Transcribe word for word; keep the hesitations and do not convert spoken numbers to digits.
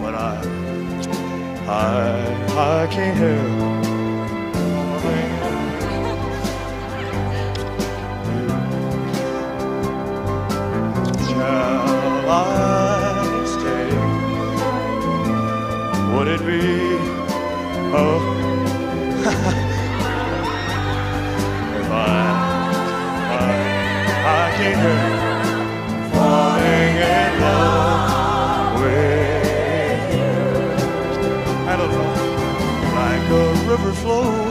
but I, I, I can't help falling. Shall I stay? Would it be? Oh, if I, I, I can't help falling in love with you. I don't know, like a river flows